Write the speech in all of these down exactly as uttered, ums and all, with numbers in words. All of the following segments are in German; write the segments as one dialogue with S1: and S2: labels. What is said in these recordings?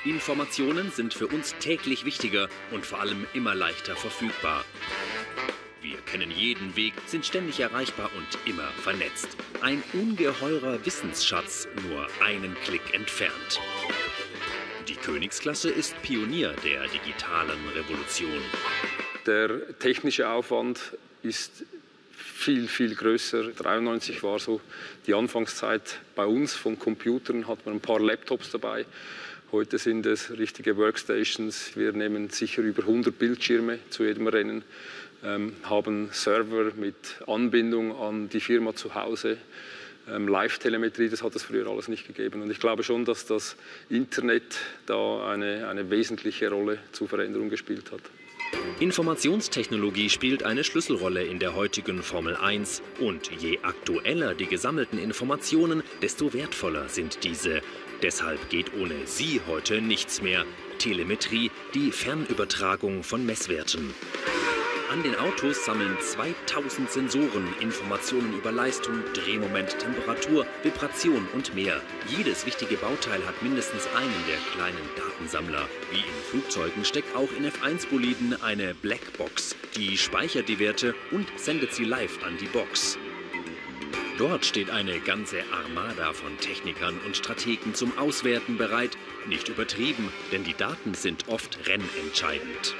S1: Informationen sind für uns täglich wichtiger und vor allem immer leichter verfügbar. Wir kennen jeden Weg, sind ständig erreichbar und immer vernetzt. Ein ungeheurer Wissensschatz, nur einen Klick entfernt. Die Königsklasse ist Pionier der digitalen Revolution.
S2: Der technische Aufwand ist viel, viel größer. dreiundneunzig war so die Anfangszeit bei uns. Von Computern hat man ein paar Laptops dabei. Heute sind es richtige Workstations. Wir nehmen sicher über hundert Bildschirme zu jedem Rennen, ähm, haben Server mit Anbindung an die Firma zu Hause. Ähm, Live-Telemetrie, das hat es früher alles nicht gegeben. Und ich glaube schon, dass das Internet da eine, eine wesentliche Rolle zur Veränderung gespielt hat.
S1: Informationstechnologie spielt eine Schlüsselrolle in der heutigen Formel eins. Und je aktueller die gesammelten Informationen, desto wertvoller sind diese. Deshalb geht ohne sie heute nichts mehr. Telemetrie, die Fernübertragung von Messwerten. An den Autos sammeln zweitausend Sensoren Informationen über Leistung, Drehmoment, Temperatur, Vibration und mehr. Jedes wichtige Bauteil hat mindestens einen der kleinen Datensammler. Wie in Flugzeugen steckt auch in F eins Boliden eine Blackbox. Die speichert die Werte und sendet sie live an die Box. Dort steht eine ganze Armada von Technikern und Strategen zum Auswerten bereit. Nicht übertrieben, denn die Daten sind oft rennentscheidend.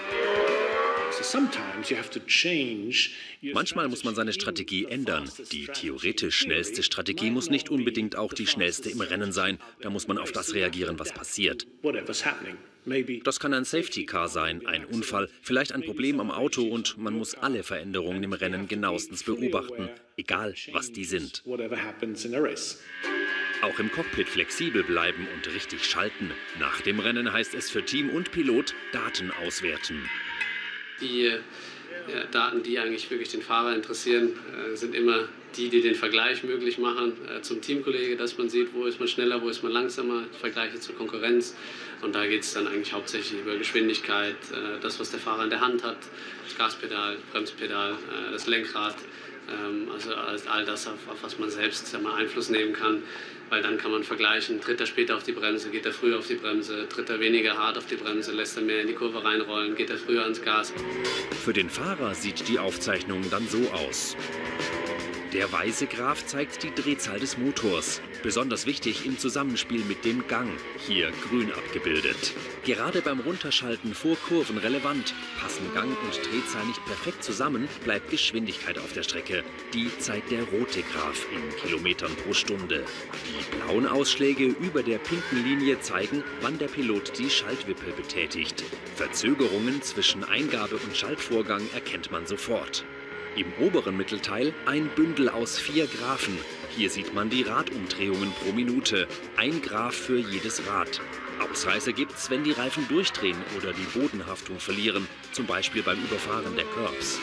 S1: Manchmal muss man seine Strategie ändern. Die theoretisch schnellste Strategie muss nicht unbedingt auch die schnellste im Rennen sein. Da muss man auf das reagieren, was passiert. Das kann ein Safety Car sein, ein Unfall, vielleicht ein Problem am Auto und man muss alle Veränderungen im Rennen genauestens beobachten, egal was die sind. Auch im Cockpit flexibel bleiben und richtig schalten. Nach dem Rennen heißt es für Team und Pilot Daten auswerten.
S3: Die äh, Daten, die eigentlich wirklich den Fahrer interessieren, äh, sind immer die, die den Vergleich möglich machen äh, zum Teamkollege, dass man sieht, wo ist man schneller, wo ist man langsamer, Vergleiche zur Konkurrenz. Und da geht es dann eigentlich hauptsächlich über Geschwindigkeit, äh, das, was der Fahrer in der Hand hat, das Gaspedal, Bremspedal, äh, das Lenkrad. Ähm, also all das, auf, auf was man selbst sag mal, Einfluss nehmen kann. Weil dann kann man vergleichen, tritt er später auf die Bremse, geht er früher auf die Bremse, tritt er weniger hart auf die Bremse, lässt er mehr in die Kurve reinrollen, geht er früher ans Gas.
S1: Für den Fahrer sieht die Aufzeichnung dann so aus. Der weiße Graph zeigt die Drehzahl des Motors. Besonders wichtig im Zusammenspiel mit dem Gang, hier grün abgebildet. Gerade beim Runterschalten vor Kurven relevant. Passen Gang und Drehzahl nicht perfekt zusammen, bleibt Geschwindigkeit auf der Strecke. Die zeigt der rote Graph in Kilometern pro Stunde. Die blauen Ausschläge über der pinken Linie zeigen, wann der Pilot die Schaltwippe betätigt. Verzögerungen zwischen Eingabe und Schaltvorgang erkennt man sofort. Im oberen Mittelteil ein Bündel aus vier Graphen. Hier sieht man die Radumdrehungen pro Minute. Ein Graph für jedes Rad. Ausreißer gibt's, wenn die Reifen durchdrehen oder die Bodenhaftung verlieren, zum Beispiel beim Überfahren der Curbs.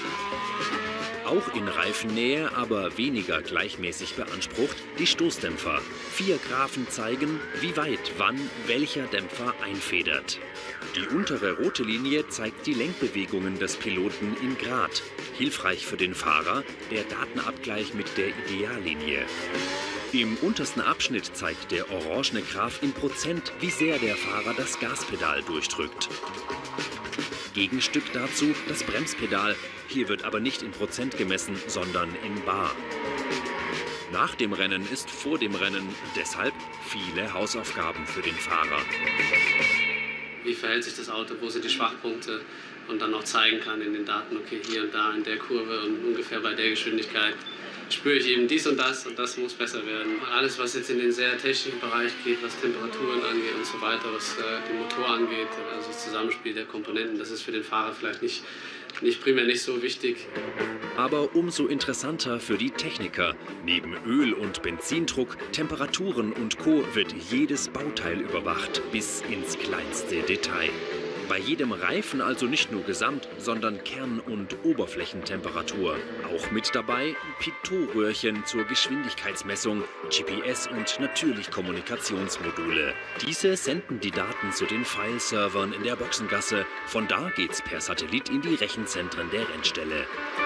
S1: Auch in Reifennähe, aber weniger gleichmäßig beansprucht, die Stoßdämpfer. Vier Graphen zeigen, wie weit wann welcher Dämpfer einfedert. Die untere rote Linie zeigt die Lenkbewegungen des Piloten in Grad. Hilfreich für den Fahrer der Datenabgleich mit der Ideallinie. Im untersten Abschnitt zeigt der orangene Graph in Prozent, wie sehr der Fahrer das Gaspedal durchdrückt. Gegenstück dazu das Bremspedal. Hier wird aber nicht in Prozent gemessen, sondern in Bar. Nach dem Rennen ist vor dem Rennen, deshalb viele Hausaufgaben für den Fahrer.
S3: Wie verhält sich das Auto, wo sind die Schwachpunkte und dann noch zeigen kann in den Daten, okay, hier und da in der Kurve und ungefähr bei der Geschwindigkeit spüre ich eben dies und das und das muss besser werden. Alles, was jetzt in den sehr technischen Bereich geht, was Temperaturen angeht und so weiter, was äh, den Motor angeht, also das Zusammenspiel der Komponenten, das ist für den Fahrer vielleicht nicht, nicht primär nicht so wichtig.
S1: Aber umso interessanter für die Techniker. Neben Öl- und Benzindruck, Temperaturen und Co. wird jedes Bauteil überwacht, bis ins kleinste Detail. Bei jedem Reifen also nicht nur Gesamt, sondern Kern- und Oberflächentemperatur. Auch mit dabei Pitot-Röhrchen zur Geschwindigkeitsmessung, G P S und natürlich Kommunikationsmodule. Diese senden die Daten zu den File-Servern in der Boxengasse. Von da geht's per Satellit in die Rechenzentren der Rennstelle.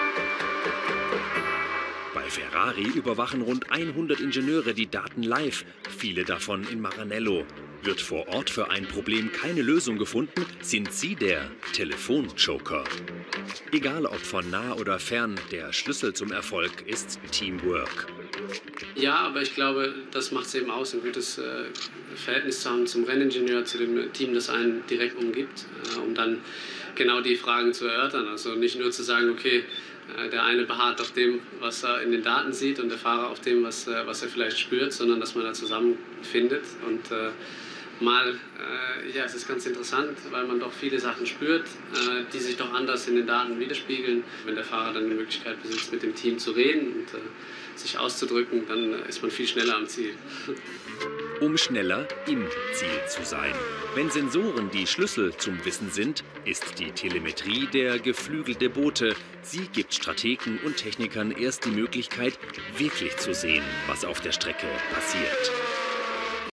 S1: Bei Ferrari überwachen rund hundert Ingenieure die Daten live, viele davon in Maranello. Wird vor Ort für ein Problem keine Lösung gefunden, sind Sie der Telefonjoker. Egal ob von nah oder fern, der Schlüssel zum Erfolg ist Teamwork.
S3: Ja, aber ich glaube, das macht es eben aus, ein gutes äh, Verhältnis zu haben zum Renningenieur, zu dem Team, das einen direkt umgibt, äh, um dann genau die Fragen zu erörtern. Also nicht nur zu sagen, okay, äh, der eine beharrt auf dem, was er in den Daten sieht und der Fahrer auf dem, was, äh, was er vielleicht spürt, sondern dass man da zusammenfindet. Und äh, mal, äh, ja, es ist ganz interessant, weil man doch viele Sachen spürt, äh, die sich doch anders in den Daten widerspiegeln. Wenn der Fahrer dann die Möglichkeit besitzt, mit dem Team zu reden und äh, sich auszudrücken, dann ist man viel schneller am Ziel.
S1: Um schneller im Ziel zu sein. Wenn Sensoren die Schlüssel zum Wissen sind, ist die Telemetrie der geflügelte Bote. Sie gibt Strategen und Technikern erst die Möglichkeit, wirklich zu sehen, was auf der Strecke passiert.